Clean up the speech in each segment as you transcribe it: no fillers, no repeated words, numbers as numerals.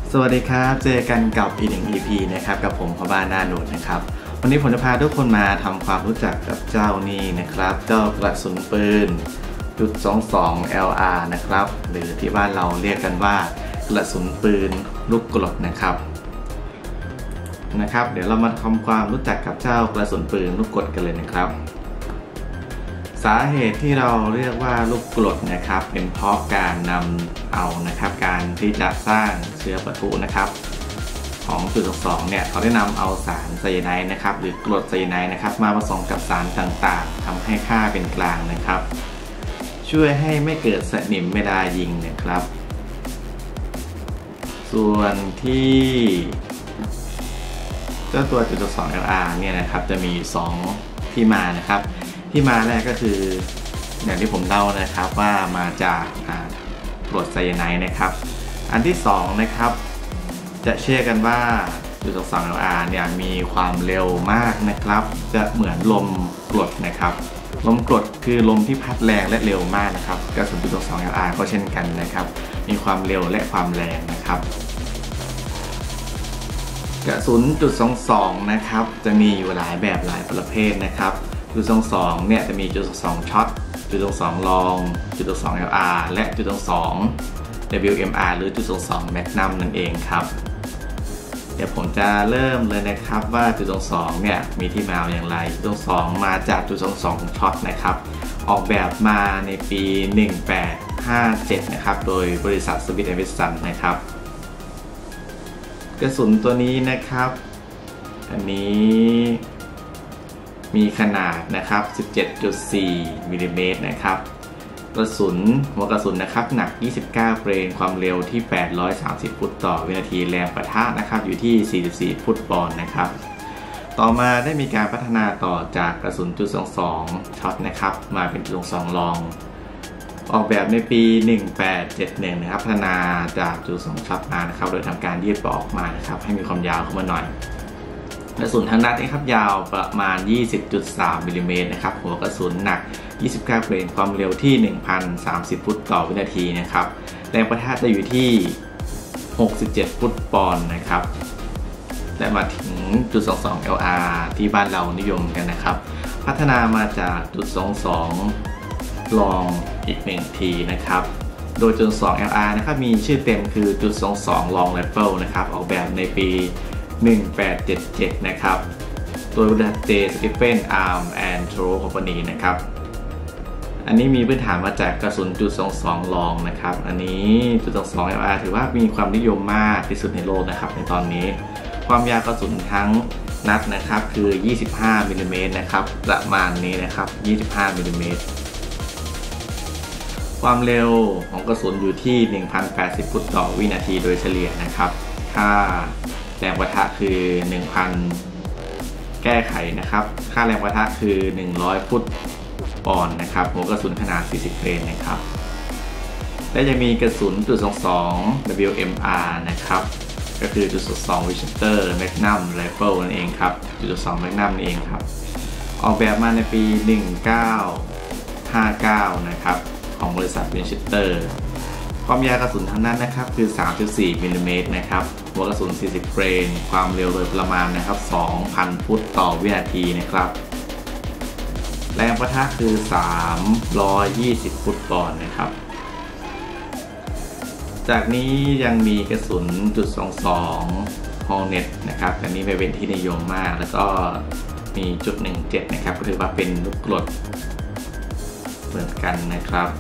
สวัสดีครับเจอกันกับอีกหนึ่ง EP นะครับกับผมพ่อบ้านหน้าหนวดนะครับวันนี้ผมจะพาทุกคนมาทำความรู้จักกับเจ้านี่นะครับเจ้ากระสุนปืน.22 LR นะครับหรือที่บ้านเราเรียกกันว่ากระสุนปืนลูกกรดนะครับเดี๋ยวเรามาทำความรู้จักกับเจ้ากระสุนปืนลูกกรดกันเลยนะครับสาเหตุที่เราเรียกว่าลูกกรดนะครับเป็นเพราะการนำเอานะครับการที่จะสร้างเชื้อปะทุนะครับของ.22เนี่ยเขาได้นำเอาสารไซยาไนด์นะครับหรือกรดไซยาไนด์นะครับมาผสมกับสารต่างๆทำให้ค่าเป็นกลางนะครับช่วยให้ไม่เกิดสนิมเวลายิงนะครับส่วนที่เจ้าตัว.22 LR เนี่ยนะครับจะมี2ที่มานะครับที่มาแรกก็คืออย่างที่ผมเล่านะครับว่ามาจากกรดไซยาไนด์นะครับอันที่2นะครับจะเชื่อกันว่า.22 LR เนี่ยมีความเร็วมากนะครับจะเหมือนลมกรดนะครับลมกรดคือลมที่พัดแรงและเร็วมากนะครับกระสุน.22 LR ก็เช่นกันนะครับมีความเร็วและความแรงนะครับกระสุน.22 นะครับจะมีอยู่หลายแบบหลายประเภทนะครับ.22 เนี่ยจะมี.22 ช็อต.22 ลอง.22 LR และ.22 WMR หรือ.22 Magnum นั่นเองครับเดี๋ยวผมจะเริ่มเลยนะครับว่า.22 เนี่ยมีที่มาอย่างไร.22 มาจาก.22 ช็อตนะครับออกแบบมาในปี 1857 นะครับโดยบริษัทสมิธแอนด์เวสสันนะครับกระสุนตัวนี้นะครับอันนี้มีขนาดนะครับ 17.4 มิลลิเมตรนะครับกระสุนหัวกระสุนนะครับหนัก 29 เกรนความเร็วที่ 830 ฟุตต่อวินาทีแรงปะทะนะครับอยู่ที่ 44 ฟุตปอนด์นะครับต่อมาได้มีการพัฒนาต่อจากกระสุน.22 ช็อตนะครับมาเป็น.22 ลองออกแบบในปี 1871 นะครับพัฒนาจาก.22 ช็อตมานะครับโดยทำการยืดปอกออกมานะครับให้มีความยาวขึ้นมาหน่อยกระสุนทั้งนัดนะครับยาวประมาณ 20.3 มิลลิเมตรนะครับหัวกระสุนหนัก 29 เกรนความเร็วที่ 1,030 ฟุตต่อวินาทีนะครับแรงปะทะจะอยู่ที่ 67 ฟุตปอนด์นะครับและมาถึง.22 LR ที่บ้านเรานิยมกันนะครับพัฒนามาจาก.22 ลองอีก1ทีนะครับโดย.22 LR นะครับมีชื่อเต็มคือ.22 Long Rifle นะครับออกแบบในปี 1877 นะครับโดยบริษัทเจสตีเฟนอาร์มแอนด์โทรคอมพานีนะครับอันนี้มีพื้นฐานมาจากกระสุน.22 ลองนะครับอันนี้.22 LR ถือว่ามีความนิยมมากที่สุดในโลกนะครับในตอนนี้ความยาวกระสุนทั้งนัดนะครับคือ 25 มิลลิเมตรนะครับประมาณนี้นะครับ 25 มิลลิเมตรความเร็วของกระสุนอยู่ที่ 1,080 ฟุตต่อวินาทีโดยเฉลี่ยนะครับค่าแรงปะทะคือ 1,000 แก้ไขนะครับค่าแรงปะทะคือ 100 ฟุตปอนด์นะครับหัวกระสุนขนาด 40 เกรนนะครับและยังมีกระสุน.22 WMR นะครับก็คือ.22 Winchester Magnum Rifle นั่นเองครับ.22 Magnum นั่นเองครับออกแบบมาในปี 1959 นะครับของบริษัท Winchester ความยาวกระสุนทั้งนั้นนะครับคือ 3.4 มิลลิเมตรนะครับหัวกระสุน 40 เกรนความเร็วโดยประมาณนะครับ 2,000 ฟุตต่อวินาทีนะครับแรงปะทะคือ 320 ฟุตปอนด์นะครับจากนี้ยังมีกระสุน.22 Hornet นะครับอันนี้เป็นที่นิยมมากแล้วก็มี.17 นะครับก็ถือว่าเป็นลูกกรดเหมือนกันนะครับ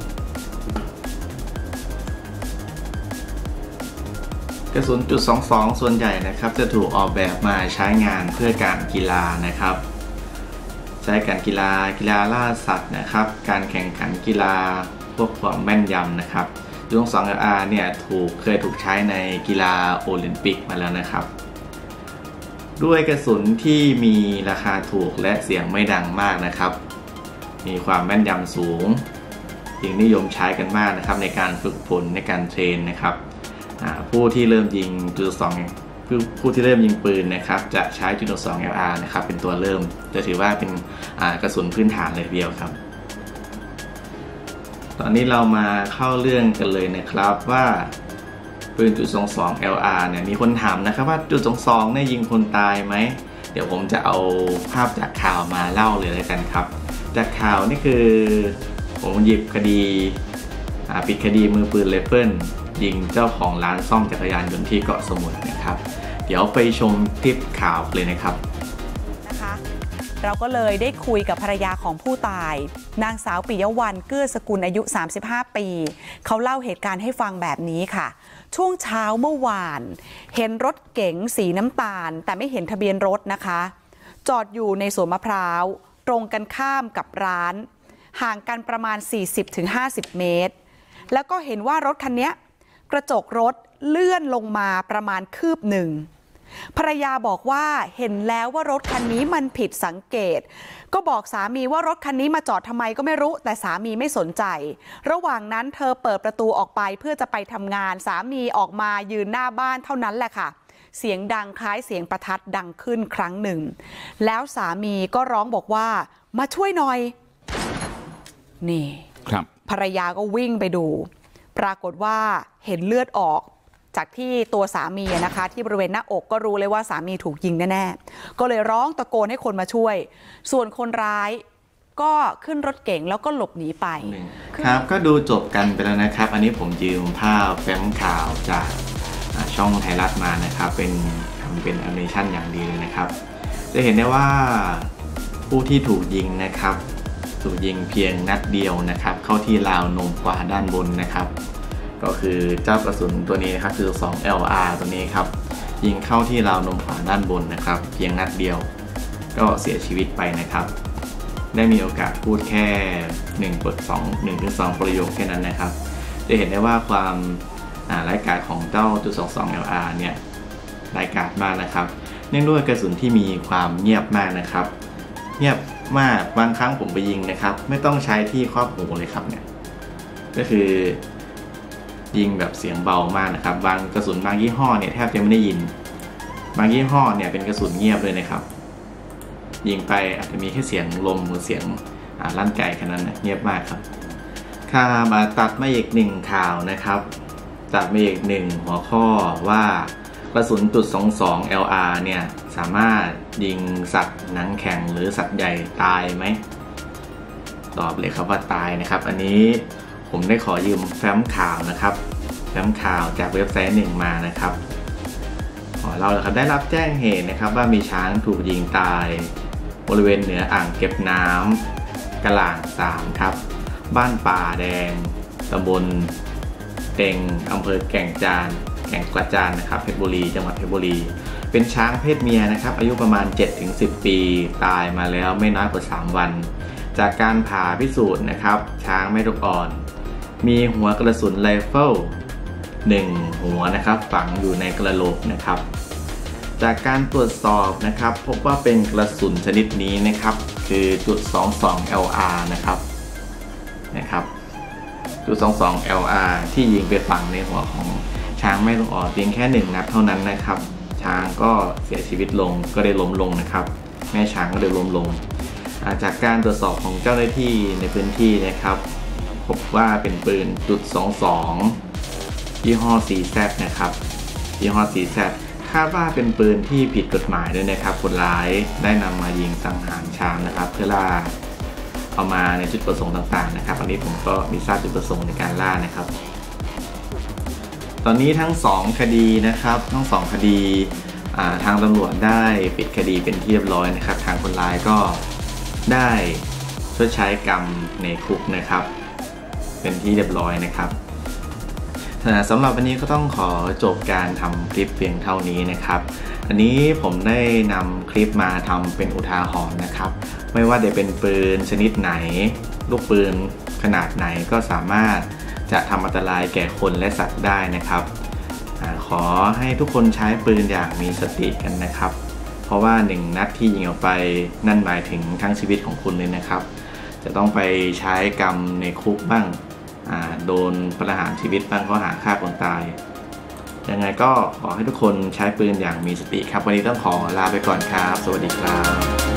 กระสุน.22 ส่วนใหญ่นะครับจะถูกออกแบบมาใช้งานเพื่อการกีฬานะครับใช้การกีฬาล่าสัตว์นะครับการแข่งขันกีฬาพวกความแม่นยำนะครับ.22 LR เนี่ยเคยถูกใช้ในกีฬาโอลิมปิกมาแล้วนะครับด้วยกระสุนที่มีราคาถูกและเสียงไม่ดังมากนะครับมีความแม่นยำสูงจึงนิยมใช้กันมากนะครับในการฝึกฝนในการเทรนนะครับผู้ที่เริ่มยิงผู้ที่เริ่มยิงปืนนะครับจะใช้.22 LR นะครับเป็นตัวเริ่มจะถือว่าเป็นกระสุนพื้นฐานเลยทีเดียวครับ ตอนนี้เรามาเข้าเรื่องกันเลยนะครับว่าปืน.22 LR เนี่ยมีคนถามนะครับว่า.22เนี่ยยิงคนตายไหมเดี๋ยวผมจะเอาภาพจากข่าวมาเล่าเลยแล้วกันครับจากข่าวนี่คือผมหยิบคดีปิดคดีมือปืนไรเฟิลยิงเจ้าของร้านซ่อมจักรยานยนต์ที่เกาะสมุยนะครับเดี๋ยวไปชมคลิปข่าวเลยนะครับนะคะเราก็เลยได้คุยกับภรรยาของผู้ตายนางสาวปิยวรรณเกื้อสกุลอายุ35ปีเขาเล่าเหตุการณ์ให้ฟังแบบนี้ค่ะช่วงเช้าเมื่อวานเห็นรถเก๋งสีน้ำตาลแต่ไม่เห็นทะเบียนรถนะคะจอดอยู่ในสวนมะพร้าวตรงกันข้ามกับร้านห่างกันประมาณ 40-50 เมตรแล้วก็เห็นว่ารถคันนี้กระจกรถเลื่อนลงมาประมาณคืบหนึ่งภรรยาบอกว่าเห็นแล้วว่ารถคันนี้มันผิดสังเกตก็บอกสามีว่ารถคันนี้มาจอดทำไมก็ไม่รู้แต่สามีไม่สนใจระหว่างนั้นเธอเปิดประตูออกไปเพื่อจะไปทำงานสามีออกมายืนหน้าบ้านเท่านั้นแหละค่ะเสียงดังคล้ายเสียงประทัดดังขึ้นครั้งหนึ่งแล้วสามีก็ร้องบอกว่ามาช่วยหน่อยนี่ครับภรรยาก็วิ่งไปดูปรากฏว่าเห็นเลือดออกจากที่ตัวสามีนะคะที่บริเวณหน้าอกก็รู้เลยว่าสามีถูกยิงแน่ๆก็เลยร้องตะโกนให้คนมาช่วยส่วนคนร้ายก็ขึ้นรถเก๋งแล้วก็หลบหนีไปครับก็ดูจบกันไปแล้วนะครับอันนี้ผมยืมภาพแฟ้มข่าวจากช่องไทยรัฐมานะครับเป็นทำเป็นแอนิเมชันอย่างดีเลยนะครับจะเห็นได้ว่าผู้ที่ถูกยิงนะครับถูกยิงเพียงนัดเดียวนะครับเข้าที่ราวนมขวาด้านบนนะครับก็คือเจ้ากระสุนตัวนี้นะครับคือ2 LR ตัวนี้ครับยิงเข้าที่ราวนมขวาด้านบนนะครับเพียงนัดเดียวก็เสียชีวิตไปนะครับได้มีโอกาสพูดแค่1 2 ประโยคแค่นั้นนะครับจะเห็นได้ว่าความร้ายกาจของเจ้า.22 LR เนี่ยร้ายกาจมากนะครับเนื่องด้วยกระสุนที่มีความเงียบมากนะครับเงียบมากบางครั้งผมไปยิงนะครับไม่ต้องใช้ที่ครอบหูเลยครับเนี่ยก็คือยิงแบบเสียงเบามากนะครับบางกระสุนบางยี่ห้อเนี่ยแทบจะไม่ได้ยินบางยี่ห้อเนี่ยเป็นกระสุนเงียบเลยนะครับยิงไปอาจจะมีแค่เสียงลมหรือเสียงลั่นไกแค่นั้นนะเงียบมากครับมาตัดมาอีกหนึ่งข่าวนะครับตัดมาอีกหนึ่งหัวข้อว่ากระสุน.22 LR เนี่ยสามารถยิงสัตว์หนังแข็งหรือสัตว์ใหญ่ตายไหมตอบเลยครับว่าตายนะครับอันนี้ผมได้ขอยืมแฟ้มข่าวนะครับแฟ้มข่าวจากเว็บไซต์หนึ่งมานะครับเราได้รับแจ้งเหตุนะครับว่ามีช้างถูกยิงตายบริเวณเหนืออ่างเก็บน้ำกะหล่าง3ครับบ้านป่าแดงตำบลเต็งอำเภอแก่งกระจานนะครับเพชรบุรีจังหวัดเพชรบุรีเป็นช้างเพศเมียนะครับอายุประมาณ 7-10 ปีตายมาแล้วไม่น้อยกว่า3วันจากการผ่าพิสูจน์นะครับช้างแม่ลูกอ่อนมีหัวกระสุนไรเฟิล1หัวนะครับฝังอยู่ในกระโหลกนะครับจากการตรวจสอบนะครับพบว่าเป็นกระสุนชนิดนี้นะครับคือ.22 LR นะครับ.22 LR ที่ยิงไปฝังในหัวของช้างแม่ลูกอ่อนเพียงแค่1นัดเท่านั้นนะครับช้างก็เสียชีวิตลงก็ได้ล้มลงนะครับแม่ช้างก็ได้ล้มลงจากการตรวจสอบของเจ้าหน้าที่ในพื้นที่นะครับพบว่าเป็นปืน.22ยี่ห้อ CZ นะครับยี่ห้อ CZ คาดว่าเป็นปืนที่ผิดกฎหมายด้วยนะครับคนร้ายได้นำมายิงสังหารช้างนะครับเพื่อล่าเอามาในจุดประสงค์ต่างๆนะครับอันนี้ผมก็มีทราบจุดประสงค์ในการล่านะครับตอนนี้ทั้ง2คดีนะครับทั้ง2คดีทางตำรวจได้ปิดคดีเป็นที่เรียบร้อยนะครับทางคนร้ายก็ได้ชดใช้กรรมในคุกนะครับเป็นที่เรียบร้อยนะครับสำหรับวันนี้ก็ต้องขอจบการทำคลิปเพียงเท่านี้นะครับอันนี้ผมได้นำคลิปมาทำเป็นอุทาหรณ์นะครับไม่ว่าจะเป็นปืนชนิดไหนลูกปืนขนาดไหนก็สามารถจะทำอันตรายแก่คนและสัตว์ได้นะครับขอให้ทุกคนใช้ปืนอย่างมีสติกันนะครับเพราะว่า1นัดที่ยิงออกไปนั่นหมายถึงทั้งชีวิตของคุณเลยนะครับจะต้องไปใช้กรรมในคุกบ้างโดนประหารชีวิตบ้างข้อหาฆ่าคนตายยังไงก็ขอให้ทุกคนใช้ปืนอย่างมีสติครับวันนี้ต้องขอลาไปก่อนครับสวัสดีครับ